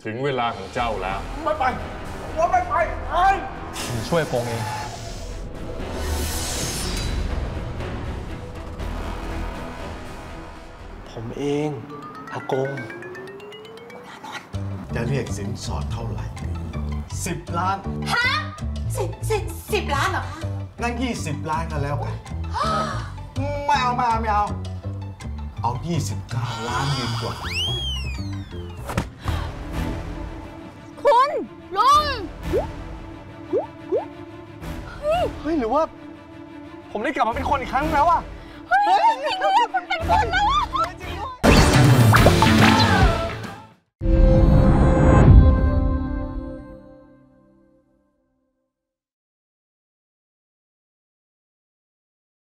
ถึงเวลาของเจ้าแล้วไม่ไปว่าไม่ไปผมช่วยโกงเองผมเองอากงจะเรียกสินสอดเท่าไหร่10 ล้านฮะ10 ล้านเหรอคะงั้น20 ล้านกันแล้วกันไม่เอาเอา29 ล้านดีกว่าคุณลุงเฮ้ยหรือว่าผมได้กลับมาเป็นคนอีกครั้งแล้วอะเฮ้ยจริงด้วยคุณเป็นคนน